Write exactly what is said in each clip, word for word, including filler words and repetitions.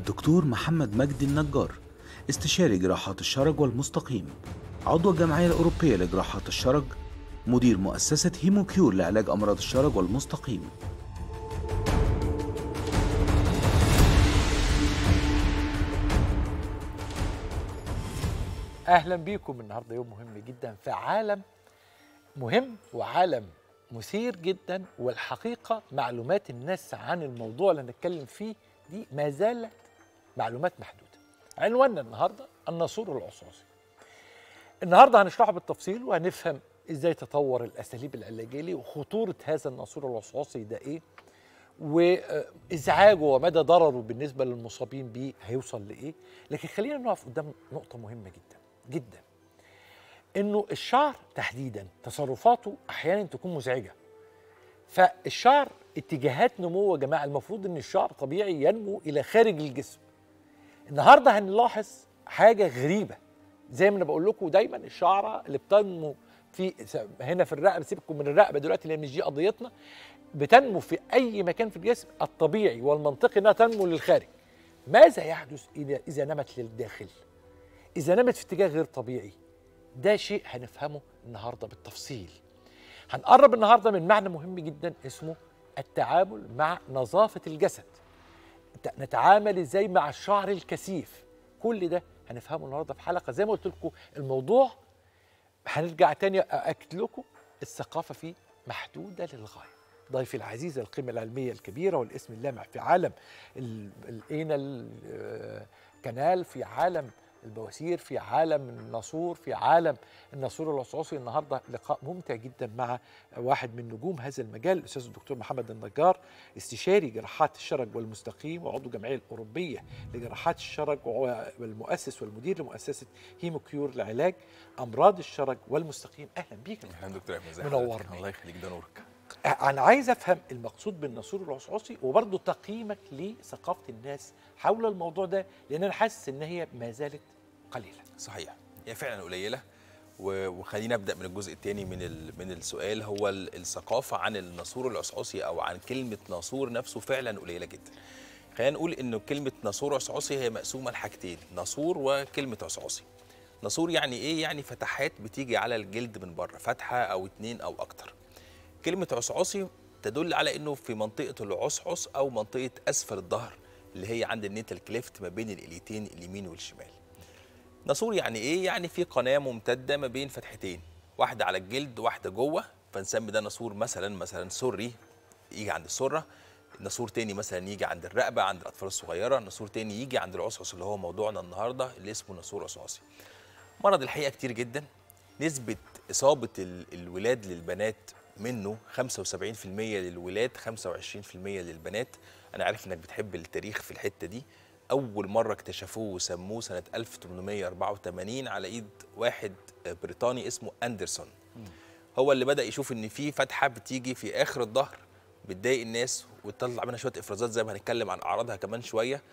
الدكتور محمد مجدي النجار، استشاري جراحات الشرج والمستقيم، عضو الجمعية الأوروبية لجراحات الشرج، مدير مؤسسة هيموكيور لعلاج أمراض الشرج والمستقيم. أهلا بيكم. النهارده يوم مهم جدا في عالم مهم وعالم مثير جدا، والحقيقة معلومات الناس عن الموضوع اللي هنتكلم فيه دي ما زالت معلومات محدودة. عنواننا النهارده الناسور العصعصي. النهارده هنشرحه بالتفصيل وهنفهم ازاي تطور الأساليب العلاجية ليه وخطورة هذا الناسور العصعصي ده ايه، وازعاجه ومدى ضرره بالنسبة للمصابين بيه هيوصل لايه. لكن خلينا نقف قدام نقطة مهمة جدا جدا، انه الشعر تحديدا تصرفاته احيانا تكون مزعجه. فالشعر اتجاهات نموه يا جماعه، المفروض ان الشعر طبيعي ينمو الى خارج الجسم. النهارده هنلاحظ حاجه غريبه، زي ما انا بقول لكم دايما الشعره اللي بتنمو في هنا في الرقبه، سيبكم من الرقبه دلوقتي لان مش دي قضيتنا، بتنمو في اي مكان في الجسم الطبيعي والمنطقي انها تنمو للخارج. ماذا يحدث اذا نمت للداخل؟ اذا نمت في اتجاه غير طبيعي؟ ده شيء هنفهمه النهارده بالتفصيل. هنقرب النهارده من معنى مهم جدا اسمه التعامل مع نظافة الجسد. نتعامل ازاي مع الشعر الكثيف؟ كل ده هنفهمه النهارده في حلقة. زي ما قلت لكم الموضوع هنرجع تاني أأكد لكم الثقافة فيه محدودة للغاية. ضيفي العزيز القيمة العلمية الكبيرة والاسم اللامع في عالم الانال كانال، في عالم البواسير، في عالم الناسور، في عالم الناسور العصعصي. النهارده لقاء ممتع جدا مع واحد من نجوم هذا المجال، الاستاذ الدكتور محمد النجار، استشاري جراحات الشرج والمستقيم وعضو الجمعيه الاوروبيه لجراحات الشرج والمؤسس والمدير لمؤسسه هيموكيور لعلاج امراض الشرج والمستقيم. اهلا بيك. اهلا دكتور احمد، منورني. الله يخليك، ده نورك. انا عايز افهم المقصود بالناسور العصعصي وبرضه تقييمك لثقافه الناس حول الموضوع ده، لان انا حاسس ان هي ما زالت قليله. صحيح، هي فعلا قليله. وخلينا ابدا من الجزء الثاني من من السؤال، هو الثقافه عن الناسور العصعصي او عن كلمه ناسور نفسه فعلا قليله جدا. خلينا نقول انه كلمه ناسور عصعصي هي مقسومه لحاجتين، ناسور وكلمه عصعصي. ناسور يعني ايه؟ يعني فتحات بتيجي على الجلد من بره، فتحه او اتنين او اكتر. كلمه عصعصي تدل على انه في منطقه العصعص او منطقه اسفل الظهر اللي هي عند النيتال كليفت ما بين الاليتين اليمين والشمال. ناسور يعني ايه؟ يعني في قناه ممتده ما بين فتحتين، واحده على الجلد واحده جوه، فنسمي ده ناسور مثلا مثلا سري يجي عند السره، ناسور تاني مثلا يجي عند الرقبه عند الاطفال الصغيره، ناسور تاني يجي عند العصعص اللي هو موضوعنا النهارده اللي اسمه ناسور عصعصي. مرض الحقيقه كتير جدا، نسبه اصابه الولاد للبنات منه خمسة وسبعين في المية للولاد، خمسة وعشرين في المية للبنات. انا عارف انك بتحب التاريخ في الحته دي. أول مرة اكتشفوه وسموه سنة ألف وثمانمية وأربعة وثمانين على إيد واحد بريطاني اسمه أندرسون. هو اللي بدأ يشوف إن في فتحة بتيجي في آخر الظهر بتضايق الناس وتطلع منها شوية إفرازات زي ما هنتكلم عن أعراضها كمان شوية.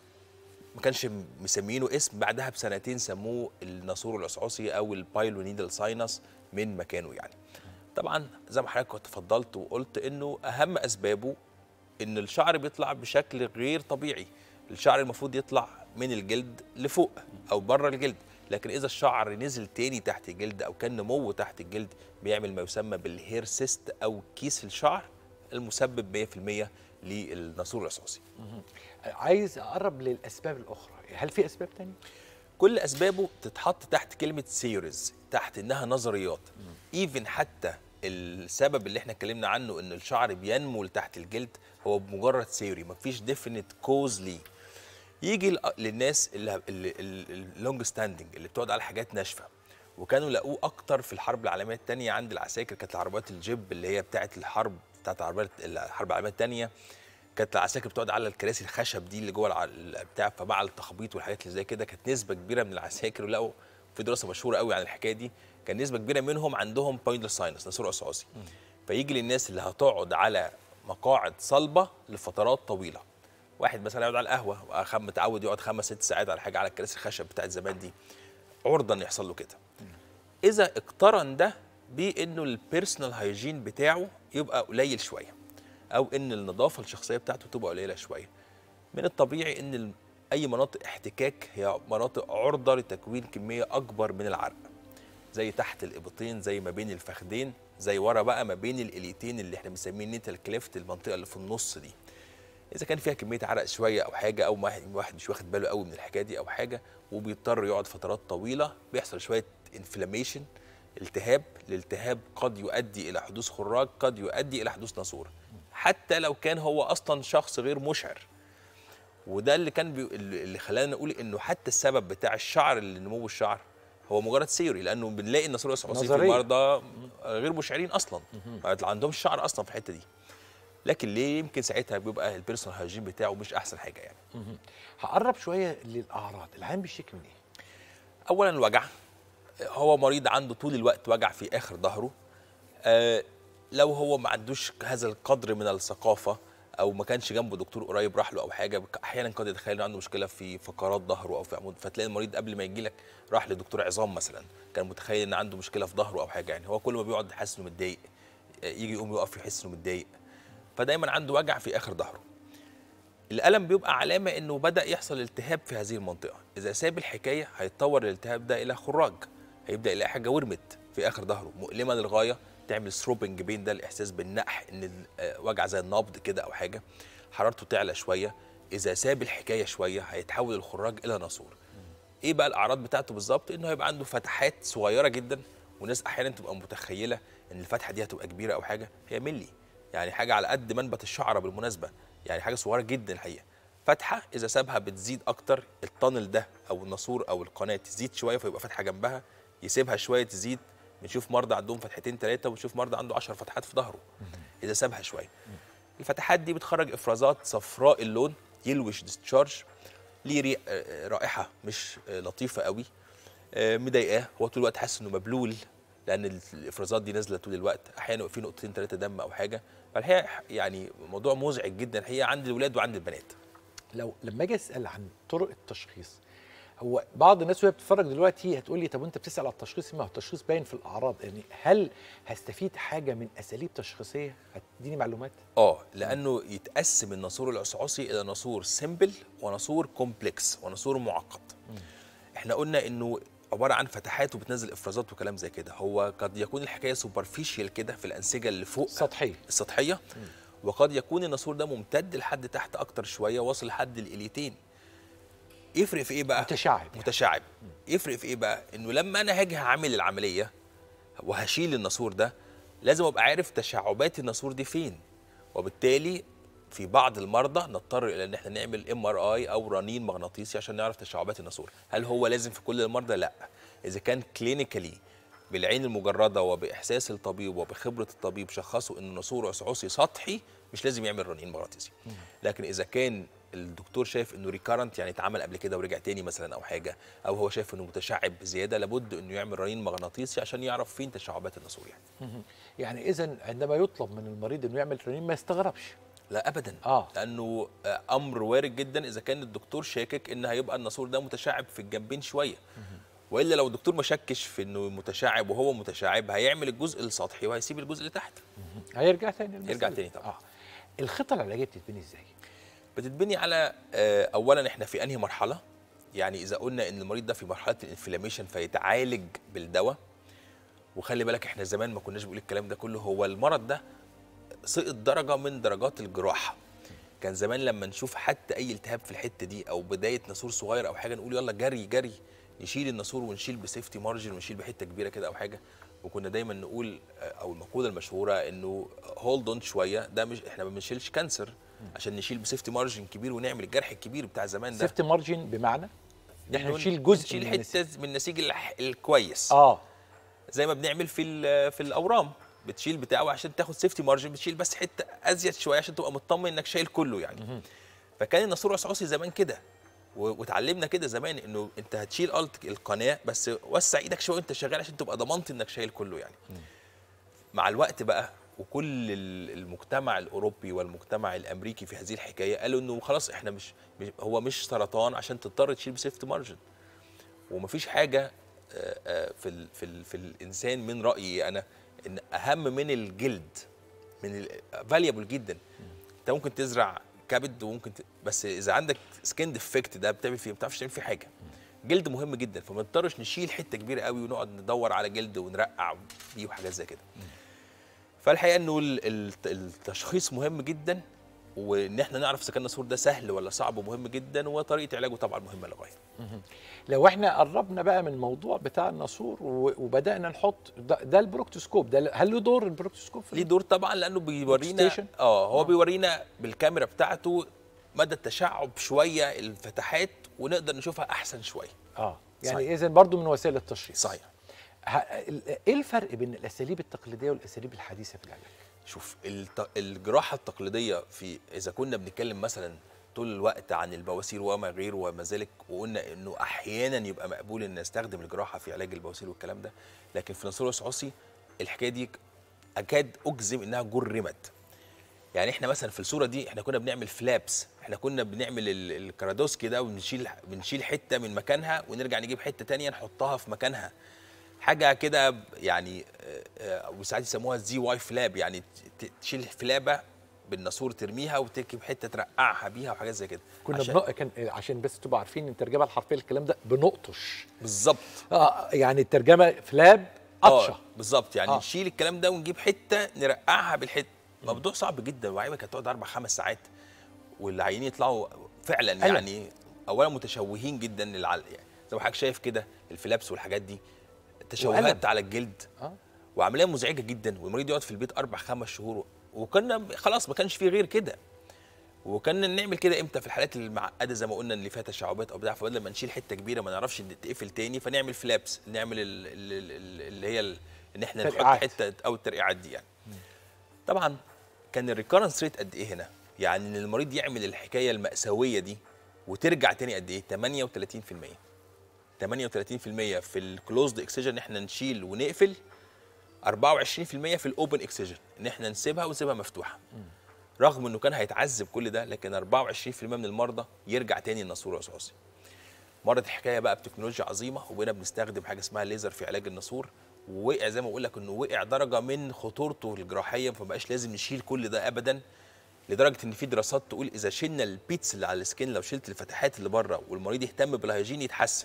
ما كانش مسمينه اسم، بعدها بسنتين سموه الناسور العصعصي أو البايلونيدال ساينس من مكانه يعني. طبعا زي ما حضرتك اتفضلت وقلت إنه أهم أسبابه إن الشعر بيطلع بشكل غير طبيعي. الشعر المفروض يطلع من الجلد لفوق او بره الجلد، لكن اذا الشعر نزل تاني تحت الجلد او كان نموه تحت الجلد بيعمل ما يسمى بالهير سيست او كيس الشعر المسبب مية في المية للناسور العصعصي. عايز اقرب للاسباب الاخرى، هل في اسباب تانية؟ كل اسبابه تتحط تحت كلمه سيوريز، تحت انها نظريات. ايفن حتى السبب اللي احنا اتكلمنا عنه ان الشعر بينمو لتحت الجلد هو بمجرد ثيوري، مفيش ديفينيت كوز ليه. يجي للناس اللي اللونج ستاندنج اللي بتقعد على حاجات ناشفه، وكانوا لقوه اكتر في الحرب العالميه الثانيه عند العساكر. كانت العربيات الجيب اللي هي بتاعه الحرب بتاعه العربيات الحرب العالميه الثانيه، كانت العساكر بتقعد على الكراسي الخشب دي اللي جوه بتاع، فمع التخبيط والحاجات اللي زي كده كانت نسبه كبيره من العساكر، ولقوا في دراسه مشهوره قوي عن الحكايه دي، كان نسبه كبيره منهم عندهم بايندر ساينس ناسور عصعصي. فيجي للناس اللي هتقعد على مقاعد صلبه لفترات طويله، واحد مثلا يقعد على القهوه متعود يقعد خمس ست ساعات على حاجه على الكراسي الخشب بتاعت زمان دي، عرضه ان يحصل له كده. اذا اقترن ده بانه البيرسونال هايجين بتاعه يبقى قليل شويه، او ان النظافه الشخصيه بتاعته تبقى قليله شويه، من الطبيعي ان اي مناطق احتكاك هي مناطق عرضه لتكوين كميه اكبر من العرق، زي تحت الابطين، زي ما بين الفخذين، زي ورا بقى ما بين الاليتين اللي احنا بنسميه النيتال كليفت، المنطقه اللي في النص دي. اذا كان فيها كميه عرق شويه او حاجه، او واحد مش واخد باله قوي من الحكايه دي او حاجه، وبيضطر يقعد فترات طويله، بيحصل شويه انفلاميشن، التهاب. الالتهاب قد يؤدي الى حدوث خراج، قد يؤدي الى حدوث ناسوره، حتى لو كان هو اصلا شخص غير مشعر. وده اللي كان بي... اللي خلانا نقول انه حتى السبب بتاع الشعر، اللي نمو الشعر، هو مجرد سيوري، لانه بنلاقي الناسوره الوسواسيه في مرضى غير مشعرين اصلا، ما عندهمش شعر اصلا في الحته دي. لكن ليه؟ يمكن ساعتها بيبقى البيرسونال هايجين بتاعه مش احسن حاجه يعني. هقرب شويه للاعراض. العيان بيشتكي من ايه؟ اولا الوجع، هو مريض عنده طول الوقت وجع في اخر ظهره. آه لو هو ما عندوش هذا القدر من الثقافه، او ما كانش جنبه دكتور قريب راح له او حاجه، احيانا قد يتخيل انه عنده مشكله في فقرات ظهره او في عمود، فتلاقي المريض قبل ما يجي لك راح لدكتور عظام مثلا، كان متخيل ان عنده مشكله في ظهره او حاجه. يعني هو كل ما بيقعد يحس انه متضايق، يجي يقوم يقف يحس انه متضايق، فدايما عنده وجع في اخر ظهره. الالم بيبقى علامه انه بدا يحصل التهاب في هذه المنطقه. اذا ساب الحكايه هيتطور الالتهاب ده الى خراج، هيبدا يلاقي حاجه ورمت في اخر ظهره مؤلمه للغايه، تعمل ثروبنج بين، ده الاحساس بالنقح، ان وجع زي النبض كده او حاجه، حرارته تعلى شويه. اذا ساب الحكايه شويه هيتحول الخراج الى ناسور. ايه بقى الاعراض بتاعته بالظبط؟ انه هيبقى عنده فتحات صغيره جدا، وناس احيانا تبقى متخيله ان الفتحه دي هتبقى كبيره او حاجه، هي ملي، يعني حاجه على قد منبت الشعره بالمناسبه، يعني حاجه صغيره جدا الحقيقه. فتحه اذا سابها بتزيد اكتر، الطنل ده او الناسور او القناه تزيد شويه فيبقى فتحه جنبها، يسيبها شويه تزيد. بنشوف مرضى عندهم فتحتين ثلاثه، ونشوف مرضى عنده عشر فتحات في ظهره اذا سابها شويه. الفتحات دي بتخرج افرازات صفراء اللون، يلوش ديسشارج، ليه رائحه مش لطيفه قوي، مضايقاه، هو طول الوقت حاسس انه مبلول لان الافرازات دي نازله طول الوقت، احيانا في نقطتين ثلاثه دم او حاجه. فالحقيقه يعني موضوع مزعج جدا الحقيقه عند الولاد وعند البنات. لو لما اجي اسال عن طرق التشخيص، هو بعض الناس وهي بتتفرج دلوقتي هتقول لي طب وانت بتسال على التشخيص؟ ما هو التشخيص باين في الاعراض، يعني هل هستفيد حاجه من اساليب تشخيصيه؟ هتديني معلومات؟ اه لانه يتقسم الناسور العصعصي الى ناسور سيمبل وناسور كومبلكس وناسور معقد. م. احنا قلنا انه عباره عن فتحات وبتنزل افرازات وكلام زي كده، هو قد يكون الحكايه سوبرفيشال كده في الانسجه اللي فوق سطحيه السطحيه، م. وقد يكون الناسور ده ممتد لحد تحت اكتر شويه، واصل لحد الاليتين. يفرق في ايه بقى؟ متشعب متشعب. يفرق في ايه بقى؟ انه لما انا هاجي هعمل العمليه وهشيل الناسور ده، لازم ابقى عارف تشعبات الناسور دي فين، وبالتالي في بعض المرضى نضطر الى ان احنا نعمل ام ار اي او رنين مغناطيسي عشان نعرف تشعبات الناسور. هل هو لازم في كل المرضى؟ لا. اذا كان كلينيكالي بالعين المجرده وباحساس الطبيب وبخبره الطبيب شخصوا انه ناسور عصعصي سطحي، مش لازم يعمل رنين مغناطيسي. لكن اذا كان الدكتور شايف انه ريكارنت، يعني اتعمل قبل كده ورجع تاني مثلا او حاجه، او هو شايف انه متشعب بزياده، لابد انه يعمل رنين مغناطيسي عشان يعرف فين تشعبات الناسور يعني. يعني اذا عندما يطلب من المريض انه يعمل رنين ما يستغربش. لا ابدا. اه لانه امر وارد جدا اذا كان الدكتور شاكك ان هيبقى الناسور ده متشعب في الجنبين شويه. والا لو الدكتور ما شكش في انه متشعب وهو متشعب، هيعمل الجزء السطحي وهيسيب الجزء اللي تحت. هيرجع تاني المسألة. يرجع تاني طبعا. آه. الخطه العلاجيه بتتبني ازاي؟ بتتبني على اولا احنا في انهي مرحله، يعني اذا قلنا ان المريض ده في مرحله الانفلاميشن فيتعالج بالدواء. وخلي بالك احنا زمان ما كناش بنقول الكلام ده كله، هو المرض ده سقط درجه من درجات الجراحه. كان زمان لما نشوف حتى اي التهاب في الحته دي او بدايه ناسور صغير او حاجه، نقول يلا جري جري نشيل الناسور ونشيل بسيفتي مارجن ونشيل بحته كبيره كده او حاجه. وكنا دايما نقول او المقوله المشهوره انه هولد اون شويه، ده مش احنا ما بنشيلش كانسر عشان نشيل بسيفتي مارجن كبير ونعمل الجرح الكبير بتاع زمان ده. سيفتي مارجن بمعنى ان احنا نشيل جزء نشيل من حته النسيج. من النسيج الكويس، اه زي ما بنعمل في في الاورام، بتشيل بتاعه عشان تاخد سيفتي مارجن، بتشيل بس حته ازيد شويه عشان تبقى مطمن انك شايل كله يعني. فكان الناسور عصعصي زمان كده، واتعلمنا كده زمان انه انت هتشيل القناه بس وسع ايدك شويه وانت شغال عشان تبقى ضمنت انك شايل كله يعني. مع الوقت بقى وكل المجتمع الاوروبي والمجتمع الامريكي في هذه الحكايه قالوا انه خلاص احنا مش, مش هو مش سرطان عشان تضطر تشيل بسيفت مارجن. ومفيش حاجه في ال في ال في الانسان من رايي انا ان اهم من الجلد، من فاليبل جدا. انت ممكن تزرع الكبد وممكن ت... بس اذا عندك سكين ديفكت ده بتعمل فيه ما بتعرفش تعمل فيه حاجه. جلد مهم جدا، فما نضطرش نشيل حته كبيره قوي ونقعد ندور على جلد ونرقع بيه وحاجات زي كده. فالحقيقه انه التشخيص مهم جدا، وان احنا نعرف اذا كان النسور ده سهل ولا صعب مهم جدا، وطريقه علاجه طبعا مهمه للغايه. لو احنا قربنا بقى من الموضوع بتاع الناسور وبدانا نحط ده, ده البروكتوسكوب ده، هل له دور البروكتوسكوب؟ ليه دور طبعا، لانه بيورينا اه هو آه. بيورينا بالكاميرا بتاعته مدى التشعب شويه الفتحات، ونقدر نشوفها احسن شويه. اه يعني اذا برضو من وسائل التشخيص. صحيح. ايه الفرق بين الاساليب التقليديه والاساليب الحديثه في العلاج؟ شوف الجراحه التقليديه، في اذا كنا بنتكلم مثلا طول الوقت عن البواسير وما غيره وما ذلك، وقلنا انه احيانا يبقى مقبول ان نستخدم الجراحه في علاج البواسير والكلام ده، لكن في النسور الوسعوسي الحكايه دي اكاد اجزم انها جرمت. يعني احنا مثلا في الصوره دي احنا كنا بنعمل فلابس، احنا كنا بنعمل الكرادوسكي ده وبنشيل بنشيل حته من مكانها ونرجع نجيب حته ثانيه نحطها في مكانها، حاجه كده يعني، وساعات يسموها زي واي فلاب، يعني تشيل فلابه بالناسور ترميها وتركب حته ترقعها بيها وحاجات زي كده. كنا عشان بنق... كان عشان بس تبقوا عارفين الترجمه الحرفيه للكلام ده بنقطش بالظبط. اه يعني الترجمه فلاب قطشه. اه بالظبط، يعني آه. نشيل الكلام ده ونجيب حته نرقعها بالحته. موضوع صعب جدا، وعيبه كانت تقعد اربع خمس ساعات، والعيانين يطلعوا فعلا ألم. يعني اولا متشوهين جدا للعل، يعني زي ما حضرتك شايف كده الفلابس والحاجات دي تشوهات على الجلد. آه. وعمليه مزعجه جدا، والمريض يقعد في البيت اربع خمس شهور، وكنا خلاص ما كانش فيه غير كده. وكنا نعمل كده امتى؟ في الحالات المعقده زي ما قلنا اللي فيها تشعبات او بتاع، فبدل ما نشيل حته كبيره ما نعرفش تقفل تاني، فنعمل فلابس، نعمل اللي هي ان احنا نحط حته او الترقيعات دي يعني. طبعا كان الريكارنس ريت قد ايه هنا؟ يعني ان المريض يعمل الحكايه المأساويه دي وترجع تاني قد ايه؟ ثمانية وثلاثين في المية. ثمانية وثلاثين في المية في الكلوزد اكسجن ان احنا نشيل ونقفل، أربعة وعشرين في المية في الاوبن اكسجن ان احنا نسيبها ونسيبها مفتوحه. رغم انه كان هيتعذب كل ده، لكن أربعة وعشرين في المية من المرضى يرجع تاني الناسور الوسعوسي. مرت الحكايه بقى بتكنولوجيا عظيمه، وبقينا بنستخدم حاجه اسمها ليزر في علاج الناسور، ووقع زي ما بقول لك انه وقع درجه من خطورته الجراحيه، فما بقاش لازم نشيل كل ده ابدا، لدرجه ان في دراسات تقول اذا شلنا البيتس اللي على السكين، لو شلت الفتحات اللي بره والمريض يهتم بالهيجين يتحسن.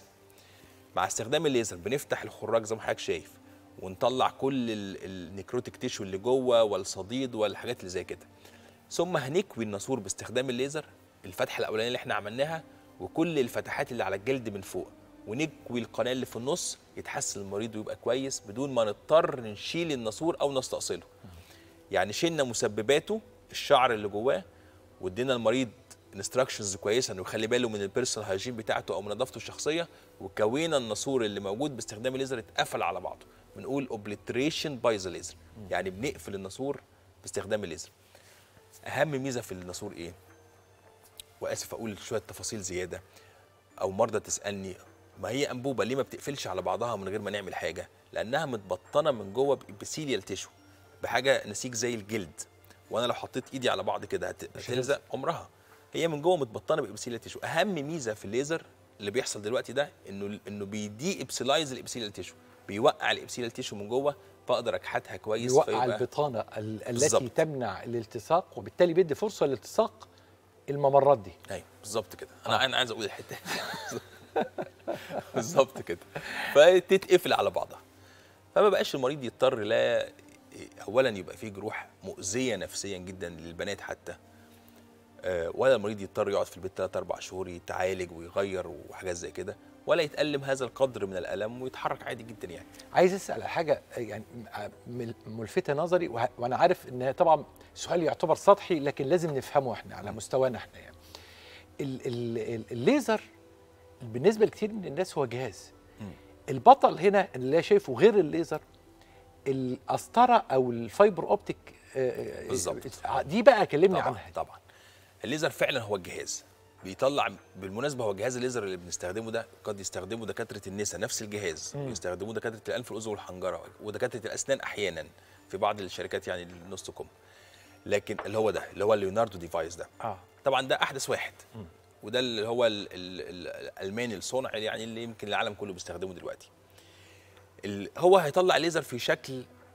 مع استخدام الليزر بنفتح الخراج زي ما حضرتك شايف، ونطلع كل النيكروتيك تيشو اللي جوه والصديد والحاجات اللي زي كده، ثم هنكوي الناسور باستخدام الليزر، الفتحه الاولانيه اللي احنا عملناها وكل الفتحات اللي على الجلد من فوق، ونكوي القناه اللي في النص، يتحسن المريض ويبقى كويس بدون ما نضطر نشيل الناسور او نستأصله. يعني شلنا مسبباته الشعر اللي جواه، وادينا المريض انستراكشنز كويسه انه يخلي باله من البيرسونال هايجين بتاعته او من نظافته الشخصيه، وكوينا الناسور اللي موجود باستخدام الليزر اتقفل على بعضه. بنقول اوبليتريشن باي ذا ليزر، يعني بنقفل الناسور باستخدام الليزر. اهم ميزه في الناسور ايه؟ واسف اقول شويه تفاصيل زياده، او مرضى تسالني ما هي انبوبه ليه ما بتقفلش على بعضها من غير ما نعمل حاجه؟ لانها متبطنه من جوه بابيثيليال تيشو، بحاجه نسيج زي الجلد، وانا لو حطيت ايدي على بعض كده هتلزق عمرها. هي من جوه متبطنه بابيثيليال تيشو. اهم ميزه في الليزر اللي بيحصل دلوقتي ده انه انه بيدي ابسلايز الابيثيليال تيشو، بيوقع الابيثيليال تيشو من جوه، فاقدر اكحتها كويس، يوقع البطانه ال التي تمنع الالتصاق، وبالتالي بيدي فرصه لالتصاق الممرات دي. ايوه بالظبط كده. انا آه. انا عايز اقول الحته بالظبط كده، فتتقفل على بعضها، فما بقاش المريض يضطر لا اولا يبقى فيه جروح مؤذيه نفسيا جدا للبنات حتى، ولا المريض يضطر يقعد في البيت ثلاث أربع شهور يتعالج ويغير وحاجات زي كده، ولا يتألم هذا القدر من الألم ويتحرك عادي جدا. يعني عايز اسال على حاجه يعني ملفته نظري، وانا عارف ان طبعا السؤال يعتبر سطحي لكن لازم نفهمه احنا على مستوانا احنا. يعني الليزر بالنسبه لكثير من الناس هو جهاز. م. البطل هنا اللي شايفه غير الليزر القسطره او الفايبر اوبتيك بالظبط، دي بقى كلمني طبعًا عنها. طبعا الليزر فعلا هو الجهاز بيطلع. بالمناسبه هو جهاز الليزر اللي بنستخدمه ده قد يستخدمه دكاتره النساء، نفس الجهاز بيستخدموه دكاتره الانف والاذن والحنجره ودكاتره الاسنان احيانا في بعض الشركات يعني النوستوكوم، لكن اللي هو ده اللي هو الليوناردو ديفايس ده آه. طبعا ده احدث واحد، م. وده اللي هو ال ال الالماني الصنع يعني اللي يمكن العالم كله بيستخدمه دلوقتي. هو هيطلع ليزر في شكل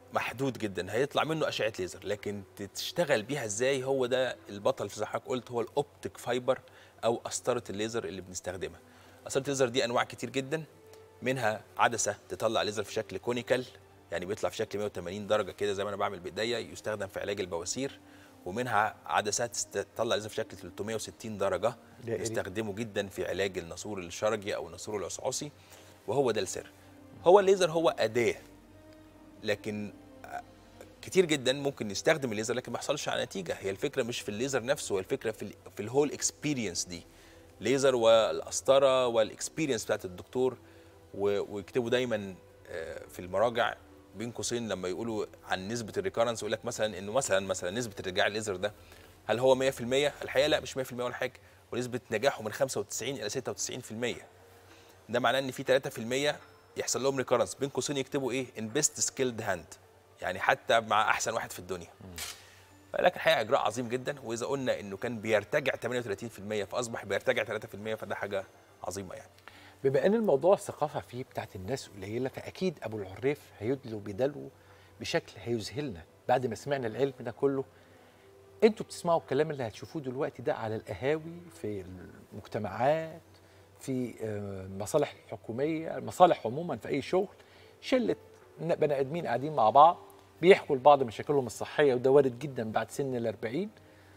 محدود جدا، هيطلع منه اشعه ليزر، لكن تشتغل بيها ازاي هو ده البطل زي ما حضرتك قلت، هو الاوبتيك فايبر او قسطره الليزر اللي بنستخدمها. قسطره الليزر دي انواع كتير جدا، منها عدسه تطلع ليزر في شكل كونيكال، يعني بيطلع في شكل مية وتمانين درجه كده زي ما انا بعمل بايديا، يستخدم في علاج البواسير. ومنها عدسات تطلع ليزر في شكل تلتمية وستين درجه، بنستخدمه جدا في علاج الناسور الشرجي او الناسور العصعصي. وهو ده السر. هو الليزر هو اداه، لكن كتير جدا ممكن نستخدم الليزر لكن ما يحصلش على نتيجه. هي الفكره مش في الليزر نفسه، هي الفكره في ال في الهول اكسبيرينس دي، ليزر والقسطره والاكسبيرينس بتاعت الدكتور. ويكتبوا دايما في المراجع بين قوسين لما يقولوا عن نسبه الريكارنس، يقول لك مثلا انه مثلا مثلا نسبه الرجاع الليزر ده هل هو مية في المية؟ الحقيقه لا، مش مية في المية ولا حاجه، ونسبه نجاحه من خمسة وتسعين الى ستة وتسعين في المية. ده معناه ان في تلاتة في المية يحصل لهم ريكارنس. بين قوسين يكتبوا ايه؟ ان بيست سكيلد هاند، يعني حتى مع احسن واحد في الدنيا. فلكن الحقيقه اجراء عظيم جدا، واذا قلنا انه كان بيرتجع تمانية وتلاتين في المية فاصبح بيرتجع تلاتة في المية، فده حاجه عظيمه يعني. بما ان الموضوع الثقافه فيه بتاعت الناس قليله، فاكيد ابو العريف هيدلو بدلو بشكل هيذهلنا بعد ما سمعنا العلم ده كله. انتوا بتسمعوا الكلام اللي هتشوفوه دلوقتي ده على القهاوي، في المجتمعات، في المصالح الحكوميه، المصالح عموما في اي شغل، شله بني ادمين قاعدين مع بعض بيحكوا لبعض مشاكلهم الصحيه، وده وارد جدا بعد سن الأربعين،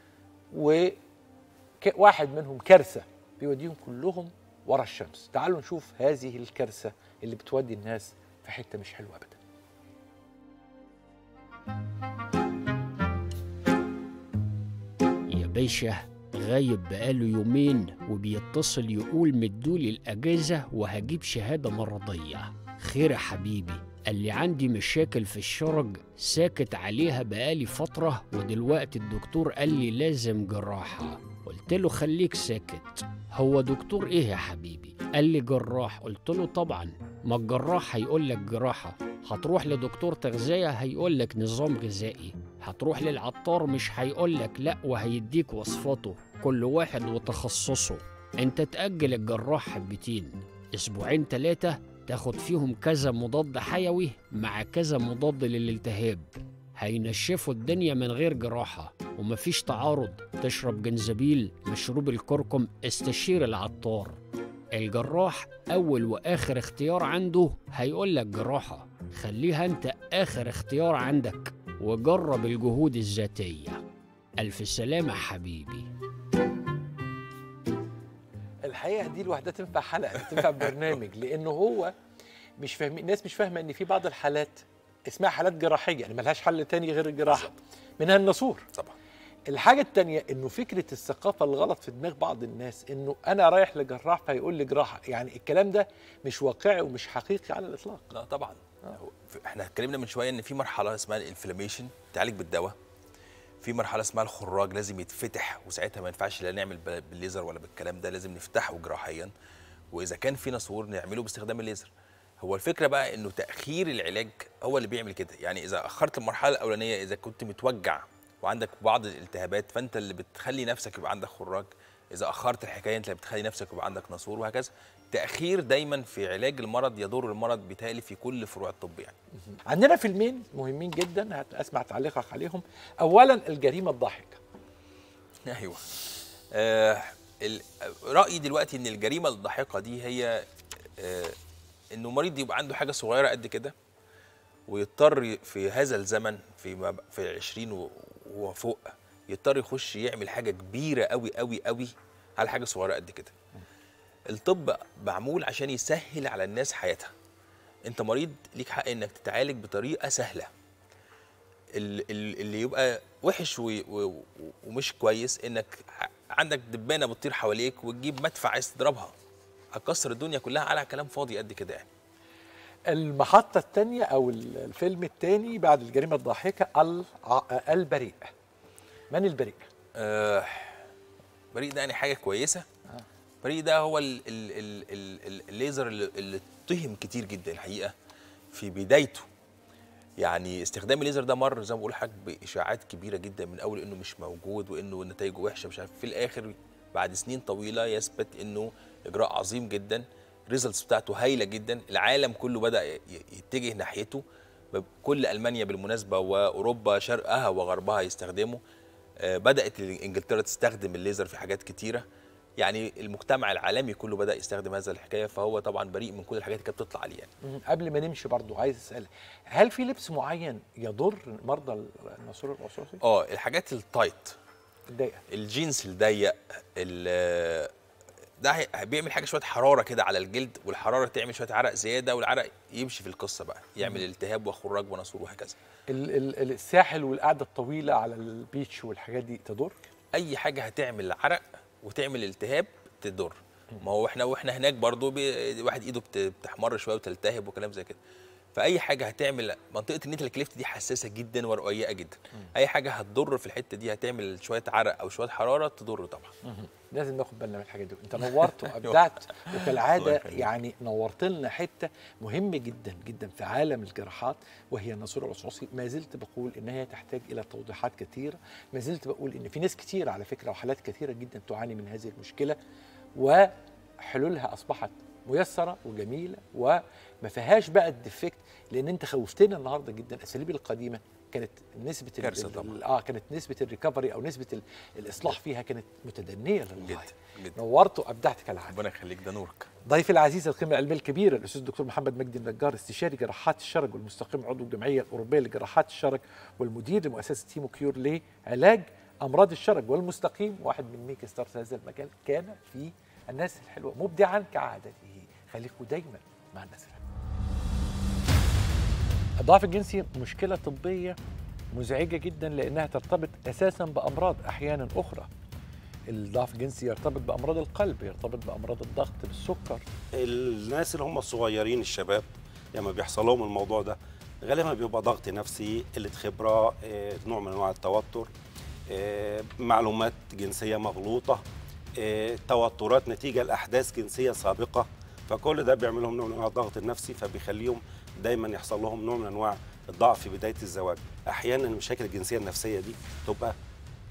وواحد منهم كارثه بيوديهم كلهم ورا الشمس. تعالوا نشوف هذه الكارثه اللي بتودي الناس في حته مش حلوه ابدا. يا باشا غايب بقاله يومين وبيتصل يقول مدولي الأجازة وهجيب شهادة مرضية. خير يا حبيبي؟ قال لي عندي مشاكل في الشرج ساكت عليها بقالي فترة، ودلوقتي الدكتور قال لي لازم جراحة. قلت له خليك ساكت. هو دكتور ايه يا حبيبي؟ قال لي جراح. قلت له طبعا، ما الجراح هيقول لك جراحة. هتروح لدكتور تغذية هيقول لك نظام غذائي. هتروح للعطار مش هيقول لك لا وهيديك وصفاته، كل واحد وتخصصه. انت تأجل الجراح حبتين، اسبوعين ثلاثة تاخد فيهم كذا مضاد حيوي مع كذا مضاد للالتهاب، هينشفوا الدنيا من غير جراحة ومفيش تعارض. تشرب جنزبيل، مشروب الكركم، استشير العطار. الجراح أول وآخر اختيار عنده هيقول لك جراحة، خليها أنت آخر اختيار عندك وجرب الجهود الذاتية. ألف سلامة حبيبي. الحقيقه دي لوحدها تنفع حلقه، تنفع برنامج، لانه هو مش فاهم، الناس مش فاهمه ان في بعض الحالات اسمها حالات جراحيه، يعني ملهاش حل تاني غير الجراحه، منها الناسور. طبعا. الحاجه التانيه انه فكره الثقافه الغلط في دماغ بعض الناس انه انا رايح لجراح فيقول لي جراحه، يعني الكلام ده مش واقعي ومش حقيقي على الاطلاق. لا طبعا. آه. احنا اتكلمنا من شويه ان في مرحله اسمها الانفلاميشن تعالج بالدواء، في مرحله اسمها الخراج لازم يتفتح، وساعتها ما ينفعش لا نعمل بالليزر ولا بالكلام ده، لازم نفتحه جراحيا، واذا كان في ناسور نعمله باستخدام الليزر. هو الفكره بقى انه تاخير العلاج هو اللي بيعمل كده، يعني اذا اخرت المرحله الاولانيه، اذا كنت متوجع وعندك بعض الالتهابات فانت اللي بتخلي نفسك يبقى عندك خراج، اذا اخرت الحكايه انت اللي بتخلي نفسك يبقى عندك ناسور، وهكذا. تاخير دايما في علاج المرض يضر المرض، بيتهيألي في كل فروع الطب يعني. عندنا فيلمين مهمين جدا اسمع تعليقك عليهم. اولا الجريمه الضاحكه. ايوه. آه رايي دلوقتي ان الجريمه الضاحكه دي هي آه انه مريض يبقى عنده حاجه صغيره قد كده ويضطر في هذا الزمن في في العشرين وفوق يضطر يخش يعمل حاجه كبيره قوي قوي قوي على حاجه صغيره قد كده. الطب معمول عشان يسهل على الناس حياتها. انت مريض ليك حق انك تتعالج بطريقه سهله. اللي يبقى وحش ومش كويس انك عندك دبانه بتطير حواليك وتجيب مدفع عايز تضربها، هتكسر الدنيا كلها على كلام فاضي قد كده يعني. المحطه الثانيه او الفيلم الثاني بعد الجريمه الضاحكه البريء. من البريء؟ آه بريء ده يعني حاجه كويسه. بريء ده هو ال ال ال ال الليزر اللي, اللي اتهم كتير جدا الحقيقه في بدايته. يعني استخدام الليزر ده مر زي ما بقول لحضرتك باشاعات كبيره جدا، من اول انه مش موجود وانه نتائجه وحشه مش عارف، في الاخر بعد سنين طويله يثبت انه اجراء عظيم جدا، الريزلتس بتاعته هايله جدا، العالم كله بدا يتجه ناحيته، كل المانيا بالمناسبه واوروبا شرقها وغربها يستخدموا. بدات انجلترا تستخدم الليزر في حاجات كتيره، يعني المجتمع العالمي كله بدا يستخدم هذا الحكايه، فهو طبعا بريء من كل الحاجات اللي كانت بتطلع عليه يعني. قبل ما نمشي برضو عايز اسال، هل في لبس معين يضر مرضى الناسور العصعصي؟ اه الحاجات التايت الضيقه، الجينز الضيق، ده بيعمل حاجه شويه حراره كده على الجلد، والحراره تعمل شويه عرق زياده، والعرق يمشي في القصه بقى يعمل التهاب وخراج وناسور وهكذا. الساحل والقعده الطويله على البيتش والحاجات دي تضر؟ اي حاجه هتعمل عرق وتعمل التهاب تضر. ما هو احنا واحنا هناك برضو واحد ايده بتحمر شويه وتلتهب وكلام زي كده. فاي حاجه هتعمل منطقه النيتال كليفت دي حساسه جدا ورقيقه جدا. مم. اي حاجه هتضر في الحته دي هتعمل شويه عرق او شويه حراره تضر طبعا. مم. لازم ناخد بالنا من الحاجات دي. انت نورت وابدعت وكالعاده يعني نورت لنا حته مهمه جدا جدا في عالم الجراحات، وهي الناسور العصعصي. ما زلت بقول ان هي تحتاج الى توضيحات كثيره، ما زلت بقول ان في ناس كثيره على فكره وحالات كثيره جدا تعاني من هذه المشكله، وحلولها اصبحت ميسره وجميله وما فيهاش بقى الديفكت. لان انت خوفتنا النهارده جدا. الاساليب القديمه كانت نسبه كارثه طبعا. اه كانت نسبه الريكفري او نسبه الاصلاح فيها كانت متدنيه للغايه. جدا جدا. نورت وابدعت كالعاده. ربنا يخليك، ده نورك. ضيفي العزيز القيمه العلميه الكبيره الاستاذ الدكتور محمد مجدي النجار، استشاري جراحات الشرج والمستقيم، عضو الجمعيه الاوروبيه لجراحات الشرج والمدير لمؤسسه هيمو كيور لعلاج امراض الشرج والمستقيم، واحد من ميك ستارز هذا المجال. كان في الناس الحلوه مبدعا كعادته. خليكم دايما مع الناس الحلوه. الضعف الجنسي مشكله طبيه مزعجه جدا لانها ترتبط اساسا بامراض احيانا اخرى. الضعف الجنسي يرتبط بامراض القلب، يرتبط بامراض الضغط، بالسكر. الناس اللي هم الصغيرين الشباب لما يعني بيحصل لهم الموضوع ده غالبا بيبقى ضغط نفسي، قله خبره، نوع من انواع التوتر، معلومات جنسيه مغلوطه، توترات نتيجه لاحداث جنسيه سابقه. فكل ده بيعمل لهم نوع من انواع الضغط النفسي، فبيخليهم دايما يحصل لهم نوع من انواع الضعف في بدايه الزواج. احيانا المشاكل الجنسيه النفسيه دي تبقى